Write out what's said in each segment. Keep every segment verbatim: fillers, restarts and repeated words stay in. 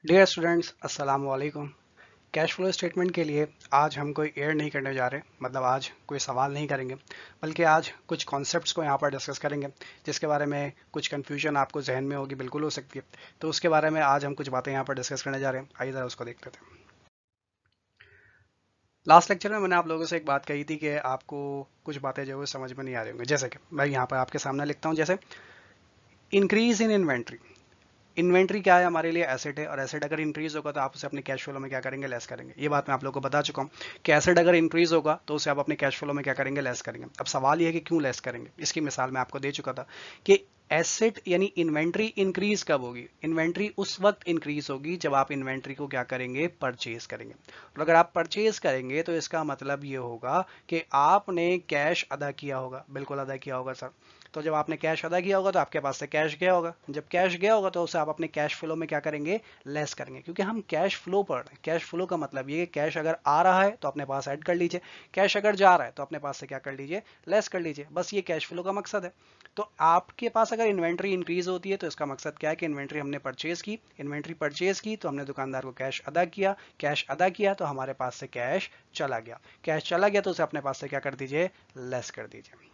Dear students, अस्सलाम वालेकुम। Cash flow statement के लिए आज हम कोई एयर नहीं करने जा रहे, मतलब आज कोई सवाल नहीं करेंगे, बल्कि आज कुछ कॉन्सेप्ट्स को यहाँ पर डिस्कस करेंगे जिसके बारे में कुछ कन्फ्यूजन आपको जहन में होगी, बिल्कुल हो सकती है। तो उसके बारे में आज हम कुछ बातें यहाँ पर डिस्कस करने जा रहे हैं। आइए ज़रा उसको देख लेते हैं। लास्ट लेक्चर में मैंने आप लोगों से एक बात कही थी कि आपको कुछ बातें जो है समझ में नहीं आ रही होंगी, जैसे कि मैं यहाँ पर आपके सामने लिखता हूँ, जैसे इंक्रीज इन इन्वेंट्री। इन्वेंट्री क्या है? हमारे लिए एसेट है, और एसेट अगर इंक्रीज होगा तो आप उसे अपने कैश फ्लो में क्या करेंगे? लेस करेंगे। ये बात मैं आप लोगों को बता चुका हूँ कि एसेट अगर इंक्रीज होगा तो उसे आप अपने कैश फ्लो में क्या करेंगे? लेस करेंगे। अब सवाल ये है कि क्यों लेस करेंगे। इसकी मिसाल मैं आपको दे चुका था कि एसेट यानी इन्वेंट्री इंक्रीज कब होगी? इन्वेंट्री उस वक्त इंक्रीज होगी जब आप इन्वेंट्री को क्या करेंगे? परचेज करेंगे। और अगर आप परचेज करेंगे तो इसका मतलब ये होगा कि आपने कैश अदा किया होगा। बिल्कुल अदा किया होगा सर। तो जब आपने कैश अदा किया होगा तो आपके पास से कैश गया होगा। जब कैश गया होगा तो उसे आप अपने कैश फ्लो में क्या करेंगे? लेस करेंगे। क्योंकि हम कैश फ्लो पढ़ रहे हैं। कैश फ्लो का मतलब ये कि कैश अगर आ रहा है तो अपने पास ऐड कर लीजिए, कैश अगर जा रहा है तो अपने पास से क्या कर लीजिए? लेस कर लीजिए। बस ये कैश फ्लो का मकसद है। तो आपके पास अगर इन्वेंट्री इंक्रीज होती है तो इसका मकसद क्या है कि इन्वेंट्री हमने परचेज की, इन्वेंट्री परचेज की तो हमने दुकानदार को कैश अदा किया, कैश अदा किया तो हमारे पास से कैश चला गया, कैश चला गया तो उसे अपने पास से क्या कर दीजिए? लेस कर दीजिए।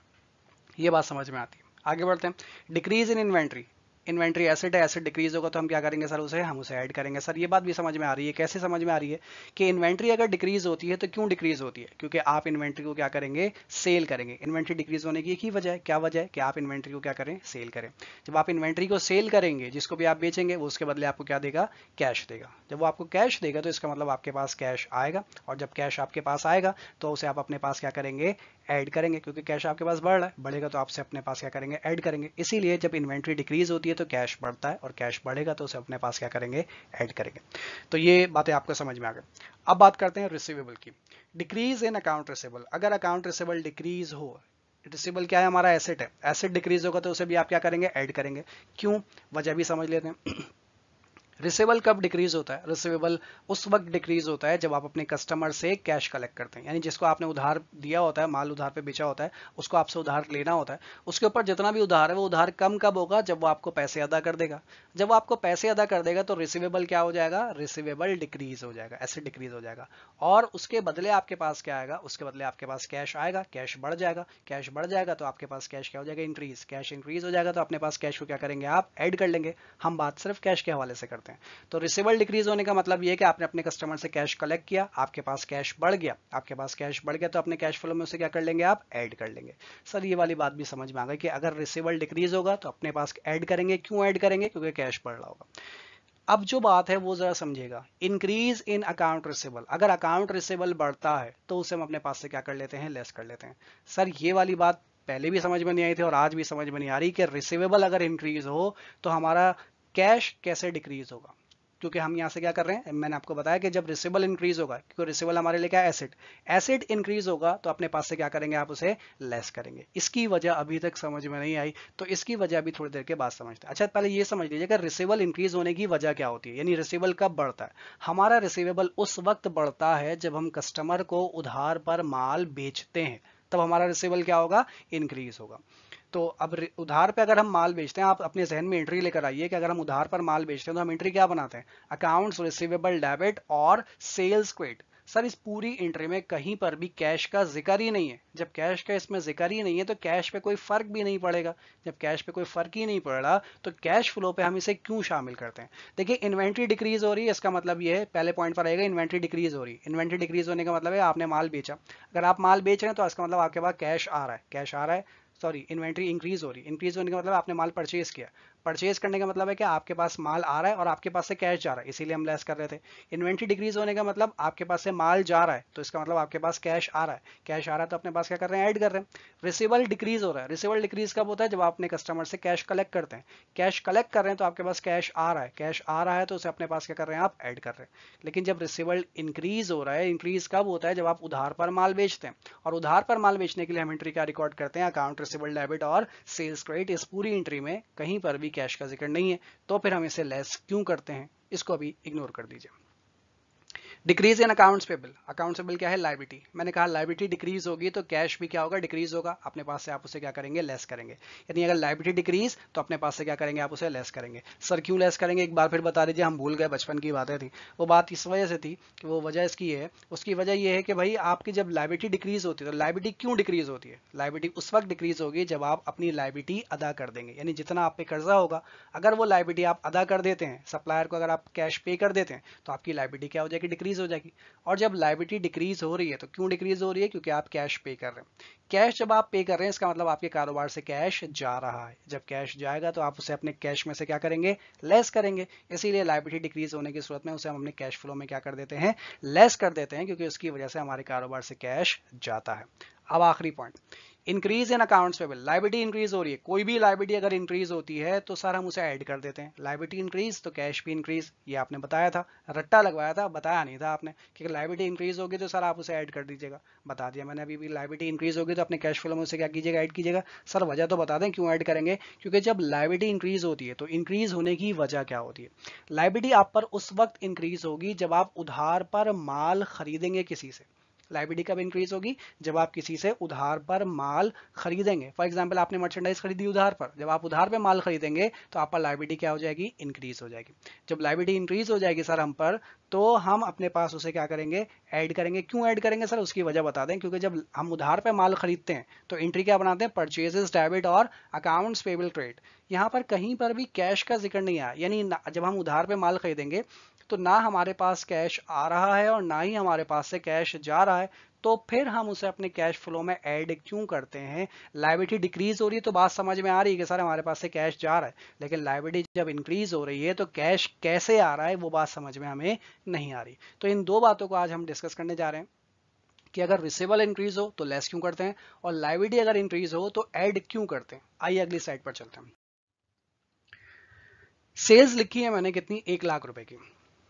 ये बात समझ में आती है। आगे बढ़ते हैं। Decrease in inventory. Inventory asset है, एसेट डिक्रीज होगा तो हम क्या करेंगे सर? उसे हम उसे ऐड करेंगे। सर ये बात भी समझ में आ रही है। कैसे समझ में आ रही है? कि इन्वेंट्री अगर डिक्रीज होती है तो क्यों डिक्रीज होती है? क्योंकि आप इन्वेंट्री को क्या करेंगे? सेल करेंगे। इन्वेंट्री डिक्रीज होने की एक ही वजह है। क्या वजह है? कि आप इन्वेंट्री को क्या करें? सेल करें। जब आप इन्वेंट्री को सेल करेंगे, जिसको भी आप बेचेंगे वो उसके बदले आपको क्या देगा? कैश देगा। जब वो आपको कैश देगा तो इसका मतलब आपके पास कैश आएगा, और जब कैश आपके पास आएगा तो उसे आप अपने पास क्या करेंगे? ऐड करेंगे। क्योंकि कैश आपके पास बढ़ रहा है, बढ़ेगा तो आपसे अपने पास क्या करेंगे? ऐड करेंगे। इसीलिए जब इन्वेंट्री डिक्रीज होती है तो कैश बढ़ता है, और कैश बढ़ेगा तो उसे अपने पास क्या करेंगे? ऐड करेंगे। तो ये बातें आपको समझ में आ गई। अब बात करते हैं रिसीवेबल की। Decrease in account receivable. अगर अकाउंट रिसीवेबल डिक्रीज हो, रिसीवेबल क्या है? हमारा एसेट है। एसेट डिक्रीज होगा तो उसे भी आप क्या करेंगे? ऐड करेंगे। क्यों? वजह भी समझ लेते हैं। रिसीवेबल कब डिक्रीज होता है? रिसीवेबल उस वक्त डिक्रीज होता है जब आप अपने कस्टमर से कैश कलेक्ट करते हैं। यानी जिसको आपने उधार दिया होता है, माल उधार पे बेचा होता है, उसको आपसे उधार लेना होता है, उसके ऊपर जितना भी उधार है वो उधार कम कब होगा? जब वो आपको पैसे अदा कर देगा। जब वो आपको पैसे अदा कर देगा तो रिसीवेबल क्या हो जाएगा? रिसीवेबल डिक्रीज हो जाएगा, एसेट डिक्रीज हो जाएगा। और उसके बदले आपके पास क्या आएगा? उसके बदले आपके पास कैश आएगा, कैश बढ़ जाएगा। कैश बढ़ जाएगा तो आपके पास कैश क्या हो जाएगा? इंक्रीज। कैश इंक्रीज हो जाएगा तो अपने पास कैश को क्या करेंगे? आप ऐड कर लेंगे। हम बात सिर्फ कैश के हवाले से करते हैं। तो रिसीवेबल डिक्रीज होने का मतलब ये है कि आपने अपने कस्टमर से कैश कलेक्ट किया, आपके पास कैश बढ़ गया। आपके पास कैश बढ़ गया तो अपने कैश फ्लो में उसे क्या कर लेंगे? आप ऐड कर लेंगे। सर ये वाली बात भी समझ में आ गई कि अगर रिसीवेबल डिक्रीज होगा तो अपने पास ऐड करेंगे। क्यों ऐड करेंगे? क्योंकि कैश बढ़ रहा होगा। अब जो बात है वो जरा समझिएगा। Increase in account receivable. अगर अकाउंट रिसीवेबल बढ़ता है तो उसे हम अपने पास से क्या कर लेते हैं? लेस कर लेते हैं। सर ये वाली बात पहले भी समझ में नहीं आई थी और आज भी समझ में नहीं आ रही कि रिसीवेबल अगर इंक्रीज हो तो हमारा कैश कैसे डिक्रीज होगा। क्योंकि हम यहाँ से क्या कर रहे हैं? मैंने आपको बताया कि जब रिसीवेबल इंक्रीज होगा, क्योंकि रिसीवेबल हमारे लिए क्या है? एसेट। एसेट इंक्रीज होगा तो अपने पास से क्या करेंगे? आप उसे लेस करेंगे। इसकी वजह अभी तक समझ में नहीं आई, तो इसकी वजह अभी थोड़ी देर के बाद समझते हैं। अच्छा पहले ये समझ लीजिए कि रिसीवेबल इंक्रीज होने की वजह क्या होती है, यानी रिसीवेबल कब बढ़ता है? हमारा रिसीवेबल उस वक्त बढ़ता है जब हम कस्टमर को उधार पर माल बेचते हैं, तब हमारा रिसीवेबल क्या होगा? इंक्रीज होगा। तो अब उधार पे अगर हम माल बेचते हैं, आप अपने जहन में एंट्री लेकर आइए कि अगर हम उधार पर माल बेचते हैं तो हम एंट्री क्या बनाते हैं? अकाउंट्स रिसीवेबल डेबिट और सेल्स क्रेडिट। सर इस पूरी एंट्री में कहीं पर भी कैश का जिक्र ही नहीं है। जब कैश का इसमें जिक्र ही नहीं है तो कैश पे कोई फर्क भी नहीं पड़ेगा। जब कैश पे कोई फर्क ही नहीं पड़ रहा तो कैश फ्लो पे हम इसे क्यों शामिल करते हैं? देखिए इन्वेंट्री डिक्रीज हो रही है, इसका मतलब ये है, पहले पॉइंट पर आएगा इन्वेंट्री डिक्रीज हो रही है। इन्वेंट्री डिक्रीज होने का मतलब है आपने माल बेचा। अगर आप माल बेच रहे हैं तो इसका मतलब आपके पास कैश आ रहा है, कैश आ रहा है। सॉरी, इन्वेंट्री इंक्रीज हो रही है। इंक्रीज होने का मतलब आपने माल परचेज किया। परचेज करने का मतलब है कि आपके पास माल आ रहा है और आपके पास से कैश जा रहा है, इसीलिए हम लेस कर रहे थे। इन्वेंट्री डिक्रीज होने का मतलब आपके पास से माल जा रहा है तो इसका मतलब आपके पास कैश आ रहा है। कैश आ रहा है तो अपने पास क्या कर रहे हैं? ऐड कर रहे हैं। रिसीवेबल डिक्रीज हो रहा है। रिसीवेबल डिक्रीज कब होता है? जब आप अपने कस्टमर से कैश कलेक्ट करते हैं। कैश कलेक्ट कर रहे हैं तो आपके पास कैश आ रहा है। कैश आ रहा है तो उसे अपने पास क्या कर रहे हैं? आप ऐड कर रहे हैं। लेकिन जब रिसीवेबल इंक्रीज हो रहा है, इंक्रीज कब होता है? जब आप उधार पर माल बेचते हैं। और उधार पर माल बेचने के लिए हम एंट्री क्या रिकॉर्ड करते हैं? अकाउंट रिसीवेबल डेबिट और सेल्स क्रेडिट। इस पूरी एंट्री में कहीं पर भी कैश का जिक्र नहीं है, तो फिर हम इसे लेस क्यों करते हैं? इसको अभी इग्नोर कर दीजिए। Decrease in accounts payable, accounts payable क्या है? लायबिलिटी। मैंने कहा लायबिलिटी डिक्रीज होगी तो कैश भी क्या होगा? डिक्रीज होगा। अपने पास से आप उसे क्या करेंगे? लेस करेंगे। यानी अगर लायबिलिटी डिक्रीज तो अपने पास से क्या करेंगे? आप उसे लेस करेंगे। सर क्यों लेस करेंगे? एक बार फिर बता दीजिए, हम भूल गए, बचपन की बातें थी। वो बात इस वजह से थी कि वो वजह इसकी है, उसकी वजह ये है कि भाई आपकी जब लायबिलिटी डिक्रीज होती है तो लायबिलिटी क्यों डिक्रीज होती है? लायबिलिटी उस वक्त डिक्रीज होगी जब आप अपनी लायबिलिटी अदा कर देंगे। यानी जितना आप पे कर्जा होगा, अगर वो लायबिलिटी आप अदा कर देते हैं, सप्लायर को अगर आप कैश पे कर देते हैं, तो आपकी लायबिलिटी क्या हो जाएगी? डिक्रीज हो जाएगी। और जब लायबिलिटी डिक्रीज हो रही है तो क्यों डिक्रीज हो रही है? क्योंकि आप कैश पे कर रहे हैं। कैश जब आप पे कर रहे हैं इसका मतलब आपके कारोबार से कैश जा रहा है। जब कैश जाएगा तो आप उसे अपने कैश में से क्या करेंगे? लेस करेंगे। इसीलिए लायबिलिटी डिक्रीज होने की सूरत में उसे हम अपने कैश फ्लो में क्या कर देते हैं? लेस कर देते हैं, क्योंकि उसकी वजह से हमारे कारोबार से कैश जाता है। अब आखिरी point, increase in accounts payable. Liability increase हो रही है, कोई भी लायबिलिटी अगर इंक्रीज होती है तो सर हम उसे ऐड कर देते हैं। लायबिलिटी इंक्रीज तो कैश भी इंक्रीज, ये आपने बताया था, रट्टा लगवाया था, बताया नहीं था आपने कि लायबिलिटी इंक्रीज होगी तो सर आप उसे ऐड कर दीजिएगा। बता दिया मैंने अभी भी, लायबिलिटी इंक्रीज होगी तो अपने कैश फ्लो में उसे क्या कीजिएगा? ऐड कीजिएगा। सर वजह तो बता दें क्यों ऐड करेंगे? क्योंकि जब लायबिलिटी इंक्रीज होती है तो इंक्रीज होने की वजह क्या होती है? लायबिलिटी आप पर उस वक्त इंक्रीज होगी जब आप उधार पर माल खरीदेंगे किसी से। लायबिलिटी कब इंक्रीज होगी? जब आप किसी से उधार पर माल खरीदेंगे। फॉर एग्जांपल आपने मर्चेंडाइज खरीदी उधार पर, जब आप उधार पे माल खरीदेंगे तो आप पर लायबिलिटी क्या हो जाएगी? इंक्रीज हो जाएगी। जब लायबिलिटी इंक्रीज हो जाएगी सर हम पर, तो हम अपने पास उसे क्या करेंगे? ऐड करेंगे। क्यों ऐड करेंगे सर? उसकी वजह बता दें। क्योंकि जब हम उधार पे माल खरीदते हैं तो एंट्री क्या बनाते हैं? परचेजेस डेबिट और अकाउंट्स पेबल क्रेडिट। यहाँ पर कहीं पर भी कैश का जिक्र नहीं आया। यानी जब हम उधार पे माल खरीदेंगे तो ना हमारे पास कैश आ रहा है और ना ही हमारे पास से कैश जा रहा है, तो फिर हम उसे अपने कैश फ्लो में ऐड क्यों करते हैं? लायबिलिटी डिक्रीज हो रही है तो बात समझ में आ रही है कि सर हमारे पास से कैश जा रहा है, लेकिन लायबिलिटी जब इंक्रीज हो रही है तो कैश कैसे आ रहा है वो बात समझ में हमें नहीं आ रही। तो इन दो बातों को आज हम डिस्कस करने जा रहे हैं कि अगर रिसीवेबल इंक्रीज हो तो लेस क्यों करते हैं, और लायबिलिटी अगर इंक्रीज हो तो ऐड क्यों करते हैं। आइए अगली साइड पर चलते हैं। सेल्स लिखी है मैंने कितनी? एक लाख रुपए की।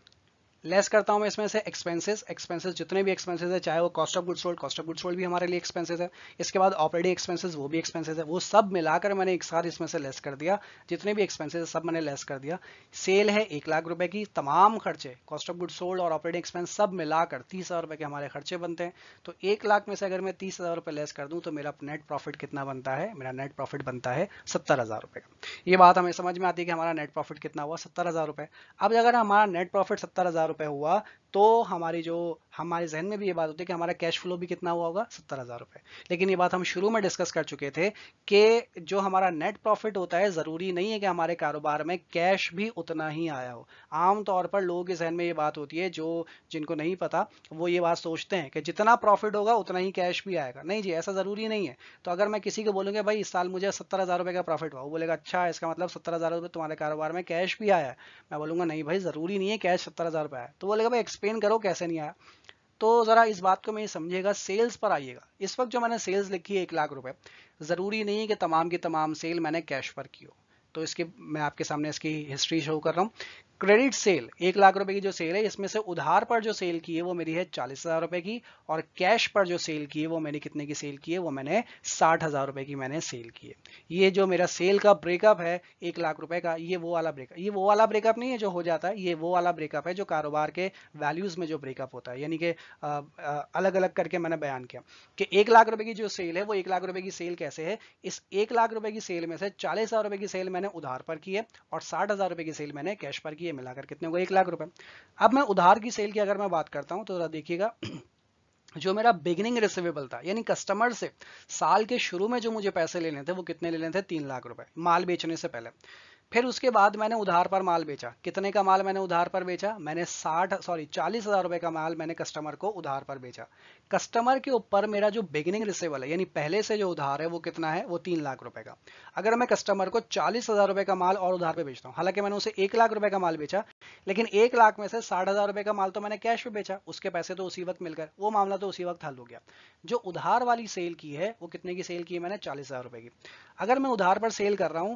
लेस करता हूं मैं इसमें से एक्सपेंसेस। एक्सपेंसेस जितने भी एक्सपेंसेस है, चाहे वो cost of goods sold, cost of goods sold भी हमारे लिए एक्सपेंसेस है। इसके बाद ऑपरेटिंग एक्सपेंसेस, वो भी एक्सपेंसेस है। वो सब मिलाकर मैंने एक साथ इसमें से लेस कर दिया। जितने भी एक्सपेंसेस है सब मैंने लेस कर दिया। सेल है एक लाख रुपए की, तमाम खर्चे, कॉस्ट ऑफ गुड्स सोल्ड और ऑपरेटिंग एक्सपेंस सब मिलाकर तीस हजार रुपए के हमारे खर्चे बनते हैं। तो एक लाख में से अगर मैं तीस हजार रुपए लेस कर दूं तो मेरा नेट प्रॉफिट कितना बनता है? मेरा नेट प्रॉफिट बनता है सत्तर हजार रुपए का। ये बात हमें समझ में आती है कि हमारा नेट प्रॉफिट कितना हुआ? सत्तर हजार रुपए। अब अगर हमारा नेट प्रॉफिट सत्तर हजार रुपए हुआ तो हमारी जो हमारे जहन में भी ये बात होती है कि हमारा कैश फ्लो भी कितना हुआ होगा? सत्तर हजार रुपए। लेकिन ये बात हम शुरू में डिस्कस कर चुके थे कि जो हमारा नेट प्रॉफिट होता है जरूरी नहीं है कि हमारे कारोबार में कैश भी उतना ही आया हो। आमतौर पर लोगों के जहन में ये बात होती है, जो जिनको नहीं पता वो ये बात सोचते हैं कि जितना प्रॉफिट होगा उतना ही कैश भी आएगा। नहीं जी, ऐसा जरूरी नहीं है। तो अगर मैं किसी को बोलूंगा भाई इस साल मुझे सत्तर हजार रुपए का प्रॉफिट हुआ, वो बोलेगा अच्छा इसका मतलब सत्तर हजार रुपए तुम्हारे कारोबार में कैश भी आया है। मैं बोलूंगा नहीं भाई, जरूरी नहीं है कैश सत्तर हजार रुपए आया। तो बोलेगा भाई एक्सप्लेन करो कैसे नहीं आया। तो जरा इस बात को मैं समझिएगा। सेल्स पर आइएगा। इस वक्त जो मैंने सेल्स लिखी है एक लाख रुपए, जरूरी नहीं है कि तमाम की तमाम सेल मैंने कैश पर की हो। तो इसके मैं आपके सामने इसकी हिस्ट्री शो कर रहा हूँ। क्रेडिट सेल एक लाख रुपए की जो सेल है, इसमें से उधार पर जो सेल की है वो मेरी है चालीस हजार रुपए की, और कैश पर जो सेल की है वो मैंने कितने की सेल की है? वो मैंने साठ हजार रुपए की मैंने सेल की है। ये जो मेरा सेल का ब्रेकअप है एक लाख रुपए का, ये वो वाला ब्रेकअप ये वो वाला ब्रेकअप नहीं है जो हो जाता है, ये वो वाला ब्रेकअप है जो कारोबार के वैल्यूज में जो ब्रेकअप होता है। यानी कि अलग अलग करके मैंने बयान किया कि एक लाख रुपए की जो सेल है वो एक लाख रुपए की सेल कैसे है। इस एक लाख रुपए की सेल में से चालीस हजार रुपए की सेल मैंने उधार पर की है और साठ हजार रुपए की सेल मैंने कैश पर की है। मिलाकर कितने हो गए? एक लाख रुपए। अब मैं उधार की सेल की अगर मैं बात करता हूं तो जरा देखिएगा, जो मेरा बिगिनिंग रिसीवेबल था, यानी कस्टमर से साल के शुरू में जो मुझे पैसे लेने थे वो कितने लेने थे? तीन लाख रुपए माल बेचने से पहले। फिर उसके बाद मैंने उधार पर माल बेचा। कितने का माल मैंने उधार पर बेचा? मैंने साठ सॉरी चालीस हजार रुपए का माल मैंने कस्टमर को उधार पर बेचा। कस्टमर के ऊपर मेरा जो बिगिनिंग रिसीवेबल है, यानी पहले से जो उधार है, वो कितना है? वो तीन लाख रुपए का। अगर मैं कस्टमर को चालीस हजार रुपए का माल और उधार पे बेचता हूँ, हालांकि मैंने उसे एक लाख रुपए का माल बेचा, लेकिन एक लाख में से साठ हजार रुपए का माल तो मैंने कैश पे बेचा, उसके पैसे तो उसी वक्त मिल गए, वो मामला तो उसी वक्त हल हो गया। जो उधार वाली सेल की है वो कितने की सेल की है मैंने? चालीस हजार रुपए की। अगर मैं उधार पर सेल कर रहा हूँ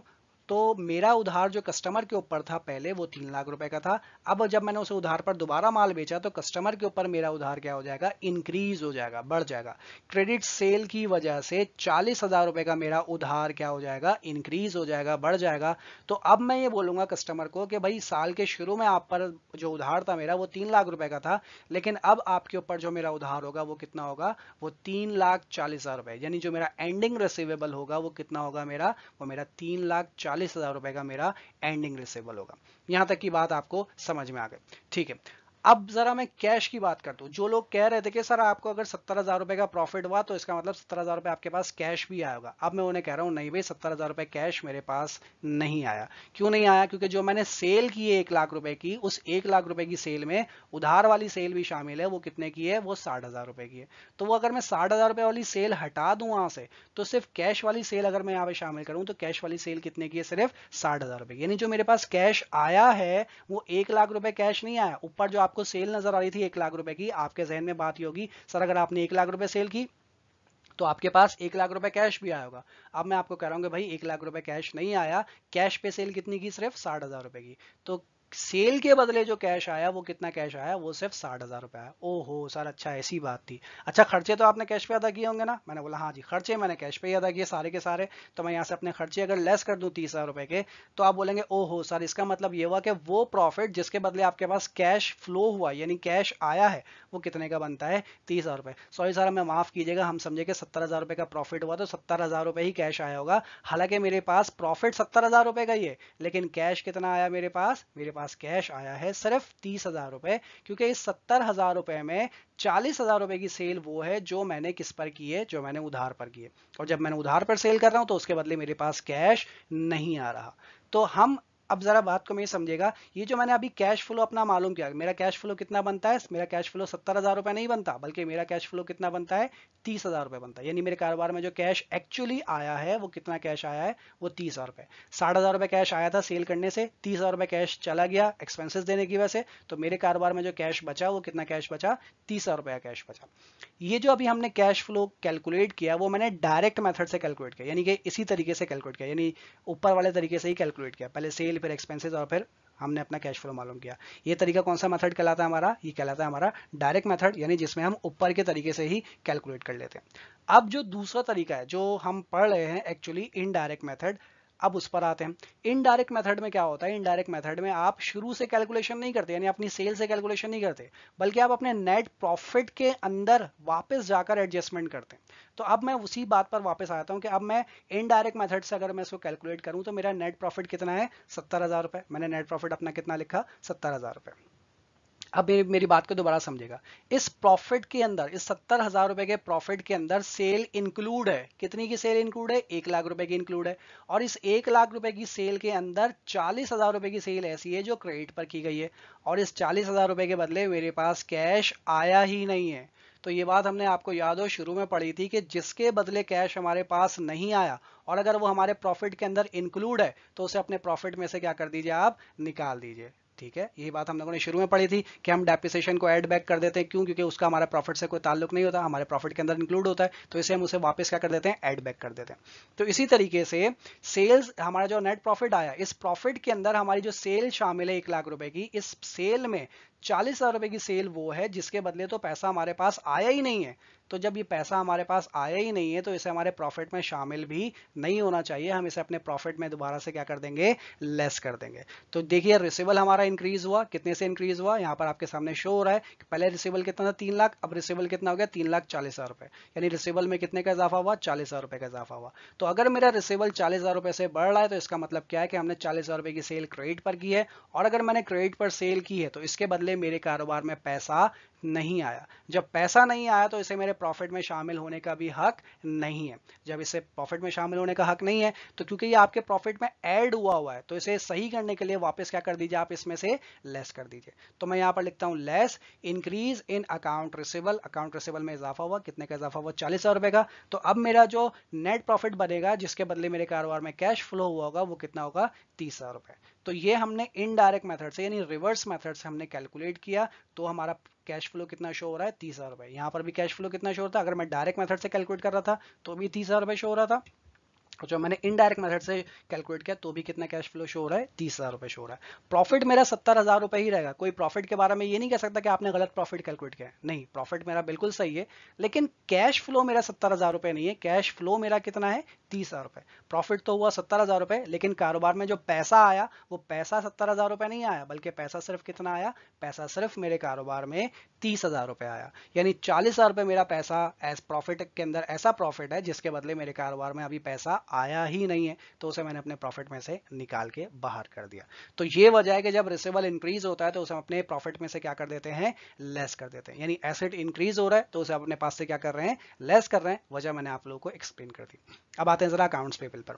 तो मेरा उधार जो कस्टमर के ऊपर था पहले वो तीन लाख रुपए का था। अब जब मैंने उसे उधार पर दोबारा माल बेचा तो कस्टमर के ऊपर मेरा उधार क्या हो जाएगा, इंक्रीज हो जाएगा, बढ़ जाएगा। क्रेडिट सेल की वजह से चालीस हजार रुपए का मेरा उधार क्या हो जाएगा, इंक्रीज हो जाएगा, बढ़ जाएगा। तो अब मैं ये बोलूंगा कस्टमर को कि भाई साल के शुरू में आप पर जो उधार था मेरा वो तीन लाख रुपए का था, लेकिन अब आपके ऊपर जो मेरा उधार होगा वो कितना होगा, वो तीन लाख चालीस हजार रुपए, यानी जो मेरा एंडिंग रिसीवेबल होगा वो कितना होगा मेरा, वो मेरा तीन लाख चालीस हजार रुपए का मेरा एंडिंग रिसीवेबल होगा। यहां तक की बात आपको समझ में आ गई, ठीक है। अब जरा मैं कैश की बात करता हूं। जो लोग कह रहे थे कि सर आपको अगर सत्तर हजार रुपए का प्रॉफिट हुआ तो इसका मतलब सत्तर हजार रुपए आपके पास कैश भी आया होगा। अब मैं उन्हें कह रहा हूं नहीं भाई, सत्तर हजार रुपए कैश मेरे पास नहीं आया। क्यों नहीं आया? क्योंकि जो मैंने सेल की है एक लाख रुपए की, उस एक लाख रुपए की सेल में उधार वाली सेल भी शामिल है। वो कितने की है? वो साठ हजार रुपए की है। तो वो अगर मैं साठ हजार रुपए वाली सेल हटा दूं वहां से, तो सिर्फ कैश वाली सेल अगर मैं यहाँ पे शामिल करूं तो कैश वाली सेल कितने की है? सिर्फ साठ हजार रुपए की। यानी जो मेरे पास कैश आया है वो एक लाख रुपए कैश नहीं आया। ऊपर जो आपको सेल नजर आ रही थी एक लाख रुपए की, आपके जहन में बात ही होगी सर अगर आपने एक लाख रुपए सेल की तो आपके पास एक लाख रुपए कैश भी आया होगा। अब मैं आपको कह रहा हूँ कि भाई एक लाख रुपए कैश नहीं आया, कैश पे सेल कितनी की? सिर्फ साठ हजार रुपए की। तो सेल के बदले जो कैश आया वो कितना कैश आया? वो सिर्फ साठ हजार रुपए आया। ओहो सर, अच्छा ऐसी बात थी। अच्छा खर्चे तो आपने कैश पे अदा किए होंगे ना? मैंने बोला हाँ जी, खर्चे मैंने कैश पे ही अदा किए सारे के सारे। तो मैं यहाँ से अपने खर्चे अगर लेस कर दूं तीस हजार रुपए के, तो आप बोलेंगे ओहो सर, इसका मतलब ये हुआ कि वो प्रॉफिट जिसके बदले आपके पास कैश फ्लो हुआ यानी कैश आया है वो कितने का बनता है? तीस हजार रुपए। सॉरी सर, हमें माफ कीजिएगा, हम समझे कि सत्तर हजार रुपए का प्रॉफिट हुआ तो सत्तर हजार रुपए ही कैश आया होगा। हालांकि मेरे पास प्रॉफिट सत्तर हजार रुपए का ही है, लेकिन कैश कितना आया मेरे पास? मेरे पास कैश आया है सिर्फ तीस हजार रुपए। क्योंकि इस सत्तर हजार रुपए में चालीस हजार रुपए की सेल वो है जो मैंने किस पर की है? जो मैंने उधार पर की है। और जब मैंने उधार पर सेल कर रहा हूं तो उसके बदले मेरे पास कैश नहीं आ रहा। तो हम अब जरा बात को मैं समझेगा, ये जो मैंने अभी कैश फ्लो अपना मालूम किया, मेरा कैश फ्लो कितना बनता है? मेरा कैश फ्लो सत्तर हजार रुपए नहीं बनता, बल्कि मेरा कैश फ्लो कितना बनता है? तीस हजार रुपए बनता है। यानी मेरे कारोबार में जो कैश एक्चुअली आया है वो कितना कैश आया है? वो तीस हजार रुपए। साठ हजार रुपए कैश आया था सेल करने से, तीस हजार रुपए कैश चला गया एक्सपेंसेस देने की वजह से, तो मेरे कारोबार में जो कैश बचा वो कितना कैश बचा? तीस हजार रुपया कैश बचा। ये जो अभी हमने कैश फ्लो कैलकुलेट किया वो मैंने डायरेक्ट मेथड से कैलकुलेट किया, यानी कि इसी तरीके से कैलकुलेट किया, यानी ऊपर वाले तरीके से ही कैलकुलेट किया। पहले सेल, फिर एक्सपेंसेस और फिर हमने अपना कैश फ्लो मालूम किया। ये तरीका कौन सा मेथड कहलाता है हमारा? ये कहलाता है हमारा डायरेक्ट मेथड, यानी जिसमें हम ऊपर के तरीके से ही कैलकुलेट कर लेते हैं। अब जो दूसरा तरीका है जो हम पढ़ रहे हैं एक्चुअली इनडायरेक्ट मेथड, अब उस पर आते हैं। इनडायरेक्ट मेथड में क्या होता है? इनडायरेक्ट मेथड में आप शुरू से कैलकुलेशन नहीं करते, यानी अपनी सेल से कैलकुलेशन नहीं करते, बल्कि आप अपने नेट प्रॉफिट के अंदर वापस जाकर एडजस्टमेंट करते हैं। तो अब मैं उसी बात पर वापस आता हूं कि अब मैं इनडायरेक्ट मेथड से अगर मैं इसको कैलकुलेट करूं तो मेरा नेट प्रॉफिट कितना है? सत्तर हजार रुपए। मैंने नेट प्रॉफिट अपना कितना लिखा? सत्तर हजार रुपए। अब मेरी मेरी बात को दोबारा समझेगा। इस प्रॉफिट के अंदर, इस सत्तर हजार रुपए के प्रॉफिट के अंदर सेल इंक्लूड है। कितनी की सेल इंक्लूड है? एक लाख रुपए की इंक्लूड है। और इस एक लाख रुपए की सेल के अंदर चालीस हजार रुपए की सेल ऐसी है जो क्रेडिट पर की गई है, और इस चालीस हजार रुपए के बदले मेरे पास कैश आया ही नहीं है। तो ये बात हमने आपको याद हो शुरू में पढ़ी थी कि जिसके बदले कैश हमारे पास नहीं आया और अगर वो हमारे प्रॉफिट के अंदर इंक्लूड है तो उसे अपने प्रॉफिट में से क्या कर दीजिए? आप निकाल दीजिए। ठीक है, यही बात हम लोगों ने शुरू में पढ़ी थी कि हम डेप्रिसिएशन को ऐड बैक कर देते हैं। क्यों? क्योंकि उसका हमारे प्रॉफिट से कोई ताल्लुक नहीं होता, हमारे प्रॉफिट के अंदर इंक्लूड होता है, तो इसे हम उसे वापस क्या कर देते हैं? ऐड बैक कर देते हैं। तो इसी तरीके से सेल्स, हमारा जो नेट प्रॉफिट आया, इस प्रॉफिट के अंदर हमारी जो सेल शामिल है एक लाख रुपए की, इस सेल में चालीस हजार रुपए की सेल वो है जिसके बदले तो पैसा हमारे पास आया ही नहीं है। तो जब ये पैसा हमारे पास आया ही नहीं है तो इसे हमारे प्रॉफिट में शामिल भी नहीं होना चाहिए। हम इसे अपने प्रॉफिट में दोबारा से क्या कर देंगे? लेस कर देंगे। तो देखिए रिसीवेबल हमारा इंक्रीज हुआ, कितने से इंक्रीज हुआ? यहाँ पर आपके सामने शो हो रहा है कि पहले रिसीवेबल कितना था? तीन लाख। अब रिसीवेबल कितना हो गया? तीन लाख चालीस हजार रुपए। यानी रिसीवेबल में कितने का इजाफा हुआ? चालीस हजार रुपए का इजाफा हुआ। तो अगर मेरा रिसीवेबल चालीस हजार रुपए से बढ़ रहा है तो इसका मतलब क्या है कि हमने चालीस हजार रुपए की सेल क्रेडिट पर की है, और अगर मैंने क्रेडिट पर सेल की है तो इसके बदले मेरे कारोबार में पैसा नहीं आया। जब पैसा नहीं आया तो इसे मेरे प्रॉफिट में शामिल होने का भी हक नहीं है। जब इसे प्रॉफिट में शामिल होने का हक नहीं है तो क्योंकि ये आपके प्रॉफिट में ऐड हुआ हुआ है तो इसे सही करने के लिए वापस क्या कर दीजिए? आप इसमें से लेस कर दीजिए। तो मैं यहां पर लिखता हूं less increase in account receivable. Account receivable में इजाफा हुआ, कितने का इजाफा हुआ? चालीस हजार रुपए का। तो अब मेरा जो नेट प्रॉफिट बनेगा जिसके बदले मेरे कारोबार में कैश फ्लो हुआ होगा वो कितना होगा? तीस हजार रुपए। तो ये हमने इनडायरेक्ट मेथड से यानी रिवर्स मेथड से हमने कैलकुलेट किया, तो हमारा कैश फ्लो कितना शो हो रहा है? तीस हजार रुपए। यहां पर भी कैश फ्लो कितना शो होता है? अगर मैं डायरेक्ट मेथड से कैलकुलेट कर रहा था तो भी तीस हजार रुपए शो हो रहा था। और जो मैंने इनडायरेक्ट मेथड से कैलकुलेट किया तो भी कितना कैश फ्लो शो हो रहा है, तीस हजार रुपए शो हो रहा है। प्रॉफिट मेरा सत्तर हजार रुपए ही रहेगा। कोई प्रॉफिट के बारे में ये नहीं कह सकता कि आपने गलत प्रॉफिट कैलकुलेट किया है, नहीं, प्रॉफिट मेरा बिल्कुल सही है, लेकिन कैश फ्लो मेरा सत्तर हजार रुपए नहीं है, कैश फ्लो मेरा कितना है, तीस हजार रुपए। प्रॉफिट तो हुआ सत्तर हजार रुपए, लेकिन कारोबार में जो पैसा आया वो पैसा सत्तर हजार रुपए नहीं आया, बल्कि पैसा सिर्फ कितना आया, पैसा सिर्फ मेरे कारोबार में तीस हजार रुपए आया। यानी चालीस हजार रुपए मेरा पैसा एज प्रॉफिट के अंदर ऐसा प्रॉफिट है जिसके बदले मेरे कारोबार में अभी पैसा आया ही नहीं है, तो उसे मैंने अपने प्रॉफिट में से निकाल के बाहर कर दिया। तो ये वजह है कि जब रिसीवेबल इंक्रीज होता है तो उसे हम अपने प्रॉफिट में से क्या कर देते हैं, लेस कर देते हैं। यानी एसेट इंक्रीज हो रहा है तो उसे अपने पास से क्या कर रहे हैं, लेस कर रहे हैं। वजह मैंने आप लोगों को एक्सप्लेन कर दी। अब आते हैं जरा अकाउंट्स पेबल पर।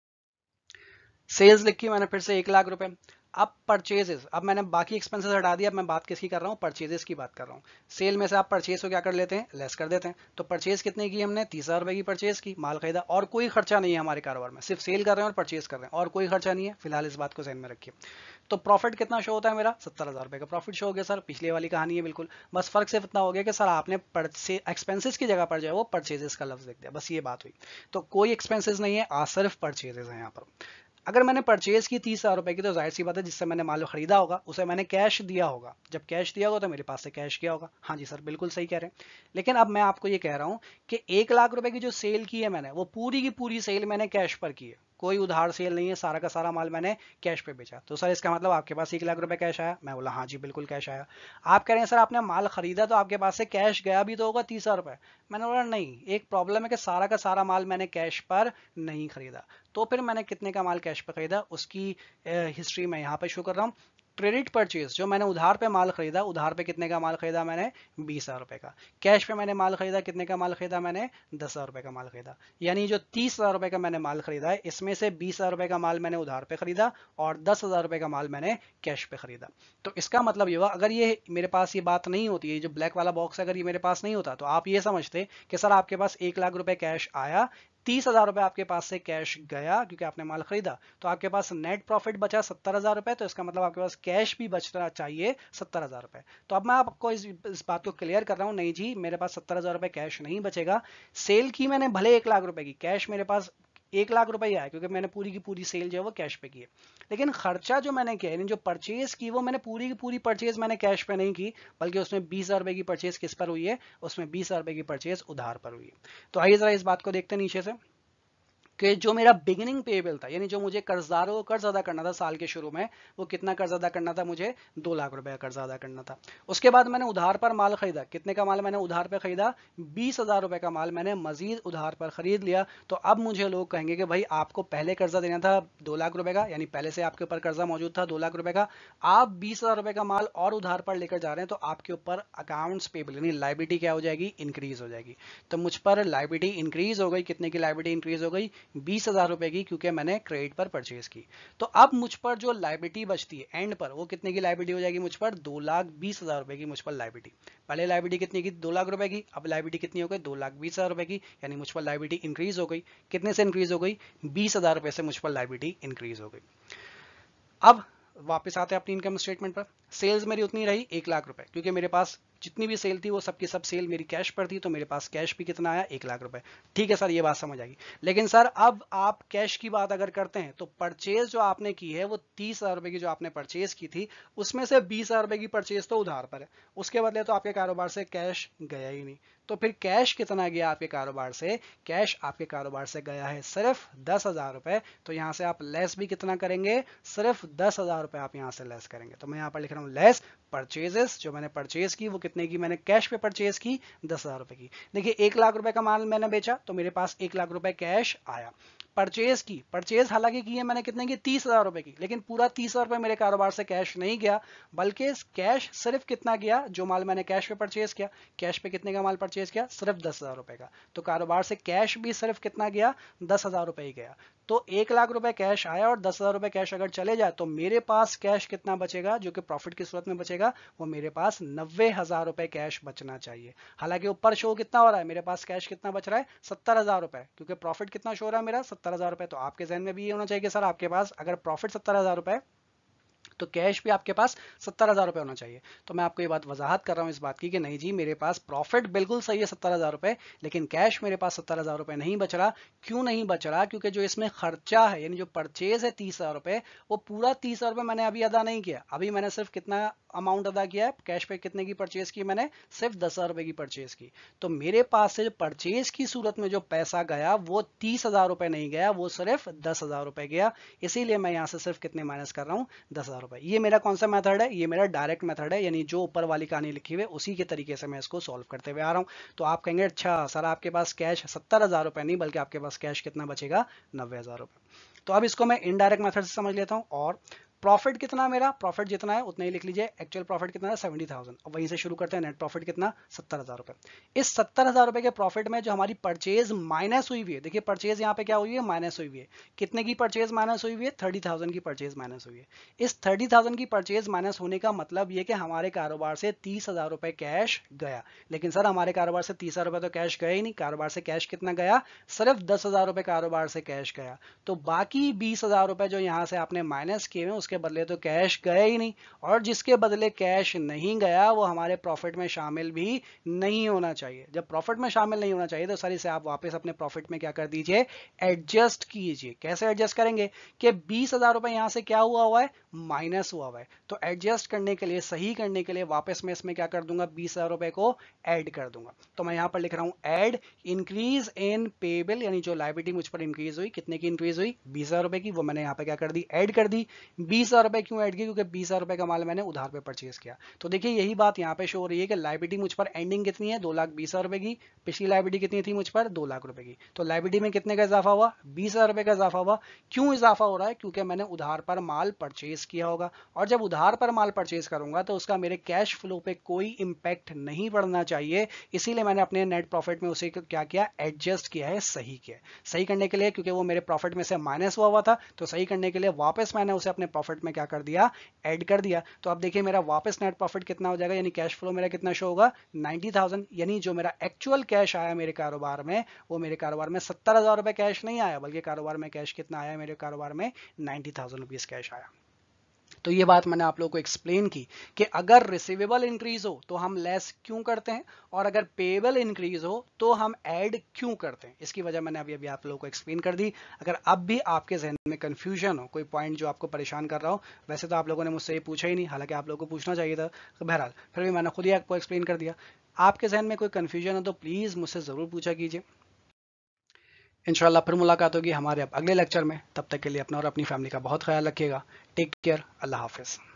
सेल्स लिखी मैंने फिर से एक लाख रुपए। अब परचेजेस, अब मैंने बाकी एक्सपेंसेस हटा दिया, अब मैं बात किसकी कर रहा हूँ, परचेजेस की बात कर रहा हूँ। सेल में से आप परचेज को क्या कर लेते हैं, लेस कर देते हैं। तो परचेज कितने की हमने, तीस हजार रुपए की परचेज की, माल खरीदा, और कोई खर्चा नहीं है हमारे कारोबार में, सिर्फ सेल कर रहे हैं और परचेज कर रहे हैं और कोई खर्चा नहीं है। फिलहाल इस बात को ध्यान में रखिए। तो प्रॉफिट कितना शो होता है मेरा, सत्तर हजार रुपए का प्रॉफिट शो हो गया सर, पिछले वाली कहानी है बिल्कुल। बस फर्क सिर्फ इतना हो गया कि सर आपने एक्सपेंसेस की जगह पर जो है वो परचेजेस का लफ्ज लिख दिया, बस ये बात हुई। तो कोई एक्सपेंसेस नहीं है, आज सिर्फ परचेजेस है यहाँ पर। अगर मैंने परचेज की तीस हजार रुपए की, तो जाहिर सी बात है जिससे मैंने माल खरीदा होगा उसे मैंने कैश दिया होगा। जब कैश दिया होगा तो मेरे पास से कैश गया होगा। हाँ जी सर, बिल्कुल सही कह रहे हैं। लेकिन अब मैं आपको ये कह रहा हूं कि एक लाख रुपए की जो सेल की है मैंने, वो पूरी की पूरी सेल मैंने कैश पर की है, कोई उधार सेल नहीं है, सारा का सारा माल मैंने कैश पे बेचा। तो सर इसका मतलब आपके पास एक लाख रुपए कैश आया। मैं बोला हाँ जी बिल्कुल कैश आया। आप कह रहे हैं सर आपने माल खरीदा तो आपके पास से कैश गया भी तो होगा तीस हजार रुपए। मैंने बोला नहीं, एक प्रॉब्लम है कि सारा का सारा माल मैंने कैश पर नहीं खरीदा। तो फिर मैंने कितने का माल कैश पे खरीदा उसकी हिस्ट्री मैं यहाँ पे शो कर रहा हूँ। क्रेडिट परचेज, जो मैंने उधार पे माल खरीदा, उधार पे कितने का माल खरीदा मैंने, बीस हजार रुपए का। कैश पे मैंने माल खरीदा, कितने का माल खरीदा मैंने, दस हजार रुपए का माल खरीदा। यानी जो तीस हजार रुपए का मैंने माल खरीदा है, इसमें से बीस हजार रुपए का माल मैंने उधार पे खरीदा और दस हजार रुपए का माल मैंने कैश पे खरीदा। तो इसका मतलब ये हुआ, अगर ये मेरे पास ये बात नहीं होती है, जो ब्लैक वाला बॉक्स अगर ये मेरे पास नहीं होता, तो आप ये समझते कि सर आपके पास एक लाख रुपए कैश आया, तीस हजार रुपए आपके पास से कैश गया क्योंकि आपने माल खरीदा, तो आपके पास नेट प्रॉफिट बचा सत्तर हजार रुपए। तो इसका मतलब आपके पास कैश भी बचना चाहिए सत्तर हजार रुपए। तो अब मैं आपको इस, इस बात को क्लियर कर रहा हूं, नहीं जी मेरे पास सत्तर हजार रुपए कैश नहीं बचेगा। सेल की मैंने भले एक लाख रुपए की, कैश मेरे पास एक लाख रुपए ही आया क्योंकि मैंने पूरी की पूरी सेल जो है वो कैश पे की है। लेकिन खर्चा जो मैंने किया, यानी जो परचेज की, वो मैंने पूरी की पूरी परचेज मैंने कैश पे नहीं की, बल्कि उसमें बीस हजार रुपए की परचेज किस पर हुई है, उसमें बीस हजार रुपए की परचेज उधार पर हुई है। तो आइए जरा इस बात को देखते हैं नीचे से, कि जो मेरा बिगिनिंग पेबल था, यानी जो मुझे कर्जदारों को कर्ज अदा करना था साल के शुरू में, वो कितना कर्ज अदा करना था, मुझे दो लाख रुपए का कर्ज अदा करना था। उसके बाद मैंने उधार पर माल खरीदा, कितने का माल मैंने उधार पर खरीदा, बीस हजार रुपए का माल मैंने मजीद उधार पर खरीद लिया। तो अब मुझे लोग कहेंगे कि भाई आपको पहले कर्जा देना था दो लाख रुपए का, यानी पहले से आपके ऊपर कर्जा मौजूद था दो लाख रुपए का, आप बीस हजार रुपए का माल और उधार पर लेकर जा रहे हैं, तो आपके ऊपर अकाउंट्स पेबल यानी लाइबिलिटी क्या हो जाएगी, इंक्रीज हो जाएगी। तो मुझ पर लाइबिलिटी इंक्रीज हो गई, कितने की लाइबिलिटी इंक्रीज हो गई, बीस हजार रुपए की, क्योंकि मैंने क्रेडिट पर परचेज की। तो अब मुझ पर जो लाइबिलिटी बचती है एंड पर, वो कितने की लाइबिलिटी हो जाएगी, मुझ पर दो लाख बीस हजार रुपए की मुझ पर लाइबिलिटी। पहले लाइबिलिटी कितनी की, दो लाख रुपए की, अब लाइबिलिटी कितनी हो गई, दो लाख बीस हजार रुपए की, यानी मुझ पर लाइबिलिटी इंक्रीज हो गई। कितने से इंक्रीज हो गई, बीस हजार रुपए से मुझ पर लाइबिलिटी इंक्रीज हो गई। अब वापस आते हैं अपनी इनकम स्टेटमेंट पर। सेल्स मेरी उतनी रही एक लाख रुपए, क्योंकि मेरे पास जितनी भी सेल थी वो सबकी सब सेल मेरी कैश पर थी, तो मेरे पास कैश भी कितना आया, एक लाख रुपए। ठीक है सर, ये बात समझ आएगी। लेकिन सर अब आप कैश की बात अगर करते हैं, तो परचेज जो आपने की है वो तीस हजार रुपए की जो आपने परचेज की थी, उसमें से बीस हजार रुपए की परचेज तो उधार पर है, उसके बदले तो आपके कारोबार से कैश गया ही नहीं। तो फिर कैश कितना गया आपके कारोबार से, कैश आपके कारोबार से गया है सिर्फ दस हजार रुपए। तो यहां से आप लेस भी कितना करेंगे, सिर्फ दस हजार रुपए आप यहां से लेस करेंगे। तो मैं यहां पर लिख रहा हूं लेस परचेजेस, जो मैंने परचेज की वो कितने की, मैंने कैश पे परचेज की दस हजार रुपए की। देखिए एक लाख रुपए का माल मैंने बेचा तो मेरे पास एक लाख रुपए कैश आया। परचेज की, परचेज हालांकि की है मैंने कितने की, तीस हजार रुपए की, लेकिन पूरा तीस हजार रुपए मेरे कारोबार से कैश नहीं गया, बल्कि कैश सिर्फ कितना गया, जो माल मैंने कैश पे परचेज किया, कैश पे कितने का माल परचेज किया, सिर्फ दस हजार रुपए का। तो कारोबार से कैश भी सिर्फ कितना गया, दस हजार रुपए ही गया। तो एक लाख रुपए कैश आया और दस हजार रुपए कैश अगर चले जाए, तो मेरे पास कैश कितना बचेगा, जो कि प्रॉफिट की सूरत में बचेगा, वो मेरे पास नब्बे हजार रुपए कैश बचना चाहिए। हालांकि ऊपर शो कितना हो रहा है, मेरे पास कैश कितना बच रहा है, सत्तर हजार रुपए, क्योंकि प्रॉफिट कितना शो हो रहा है मेरा, सत्तर हजार रुपए। तो आपके जहन में भी ये होना चाहिए कि सर आपके पास अगर प्रॉफिट सत्तर हजार रुपए, तो कैश भी आपके पास सत्तर हज़ार रुपये होना चाहिए। तो मैं आपको ये बात वजाहत कर रहा हूँ इस बात की कि नहीं जी, मेरे पास प्रॉफिट बिल्कुल सही है सत्तर हज़ार रुपये, लेकिन कैश मेरे पास सत्तर हज़ार रुपये नहीं बच रहा। क्यों नहीं बच रहा? क्योंकि जो इसमें खर्चा है यानी जो परचेज है तीस हज़ार रुपये, वो पूरा तीस हज़ार रुपये मैंने अभी अदा नहीं किया। अभी मैंने सिर्फ कितना अमाउंट अदा किया है? कैश पे कितने की परचेज की मैंने? सिर्फ दस हज़ार रुपये की परचेज की। तो मेरे पास से परचेज की सूरत में जो पैसा गया वो तीस हज़ार रुपये नहीं गया, वो सिर्फ दस हज़ार रुपये गया। इसीलिए मैं यहाँ से सिर्फ कितने माइनस कर रहा हूँ? दस हज़ार रुपये। ये मेरा कौन सा मेथड है? ये मेरा डायरेक्ट मेथड है, यानी जो ऊपर वाली कहानी लिखी हुई है उसी के तरीके से मैं इसको सॉल्व करते हुए आ रहा हूँ। तो आप कहेंगे अच्छा सर आपके पास कैश सत्तर हज़ार रुपये नहीं बल्कि आपके पास कैश कितना बचेगा? नब्बे हज़ार रुपये। तो अब इसको मैं इनडायरेक्ट मेथड से समझ लेता हूँ। और प्रॉफिट कितना, मेरा प्रॉफिट जितना है उतना ही लिख लीजिए। एक्चुअल प्रॉफिट कितना है? Seventy thousand. और वहीं से शुरू करते हैं। नेट प्रॉफिट कितना? सत्तर हज़ार रुपये। इस सत्तर हज़ार रुपये के प्रॉफिट में जो हमारी परचेज माइनस हुई हुई है, देखिए परचेज यहाँ पे क्या हुई है? माइनस हुई हुई है। कितने की परचेज माइनस हुई हुई है? थर्टी थाउजेंड की परचेज माइनस हुई है। इस थर्टी थाउजेंड की परचेज माइनस होने का मतलब ये कि हमारे कारोबार से तीस हज़ार रुपये कैश गया। लेकिन सर हमारे कारोबार से तीस हज़ार रुपये तो कैश गया ही नहीं। कारोबार से कैश कितना गया? सिर्फ दस हज़ार रुपये कारोबार से कैश गया। तो बाकी बीस हज़ार रुपये जो यहाँ से आपने माइनस किए हुए उसके बदले तो कैश गया ही नहीं। और जिसके बदले कैश नहीं गया वो हमारे प्रॉफिट में शामिल भी नहीं होना चाहिए। जब प्रॉफिट में शामिल नहीं होना चाहिए तो सर इसे आप वापस अपने प्रॉफिट में क्या कर दीजिए? एडजस्ट कीजिए। कैसे एडजस्ट करेंगे? कि बीस हज़ार रुपये यहाँ से क्या हुआ हुआ है? माइनस हुआ हुआ है। तो एडजस्ट करने के लिए, सही करने के लिए वापस मैं इसमें क्या कर दूंगा? बीस हज़ार रुपये को ऐड कर दूंगा। तो मैं यहाँ पर लिख रहा हूँ ऐड इंक्रीज इन पेबल, यानी जो लायबिलिटी मुझ पर इंक्रीज हुई, कितने की इंक्रीज हुई? बीस हज़ार रुपये की। वो मैंने यहाँ पे क्या कर दी? ऐड कर दी। बीस हज़ार रुपये क्यों ऐड की? क्योंकि बीस हज़ार रुपये का माल मैंने उधार पे परचेज किया। तो देखिए यही बात यहाँ पे शो हो रही है कि लायबिलिटी मुझ पर एंडिंग कितनी है? दो लाख बीस हज़ार रुपये की। पिछली लायबिलिटी कितनी थी मुझ पर? दो लाख रुपए की। तो लायबिलिटी में कितने का इजाफा हुआ? बीस हज़ार रुपये का इजाफा हुआ। क्यों इजाफा हो रहा है? क्योंकि मैंने उधार पर माल परचेज किया होगा। और जब उधार पर माल परचेज करूंगा तो उसका मेरे कैश फ्लो पे कोई इंपैक्ट नहीं पड़ना चाहिए। इसीलिए मैंने अपने नेट प्रॉफिट में उसे क्या किया? एडजस्ट किया है, सही किया। सही करने के लिए, क्योंकि वो मेरे प्रॉफिट में से माइनस हुआ हुआ था, तो सही करने के लिए वापस मैंने उसे अपने प्रॉफिट में क्या कर दिया? ऐड कर दिया। तो अब देखिए मेरा वापस नेट प्रॉफिट कितना हो जाएगा, यानी कैश फ्लो मेरा कितना शो होगा? Ninety thousand. यानी जो मेरा एक्चुअल कैश आया मेरे कारोबार में, वो मेरे कारोबार में सत्तर हजार रुपए कैश नहीं आया, बल्कि कारोबार में कैश कितना आया? मेरे कारोबार में नाइन्टी थाउजेंड रुपीज कैश आया। तो ये बात मैंने आप लोगों को एक्सप्लेन की कि अगर रिसीवेबल इंक्रीज हो तो हम लेस क्यों करते हैं, और अगर पेबल इंक्रीज हो तो हम ऐड क्यों करते हैं। इसकी वजह मैंने अभी अभी आप लोगों को एक्सप्लेन कर दी। अगर अब भी आपके जहन में कंफ्यूजन हो, कोई पॉइंट जो आपको परेशान कर रहा हो, वैसे तो आप लोगों ने मुझसे ये पूछा ही नहीं, हालांकि आप लोगों को पूछना चाहिए था, तो बहरहाल फिर भी मैंने खुद ही आपको एक्सप्लेन कर दिया। आपके जहन में कोई कंफ्यूजन हो तो प्लीज़ मुझसे ज़रूर पूछा कीजिए। इंशाल्लाह फिर मुलाकात होगी हमारे अब अगले लेक्चर में। तब तक के लिए अपना और अपनी फैमिली का बहुत ख्याल रखिएगा। Take care. अल्लाह हाफिज़।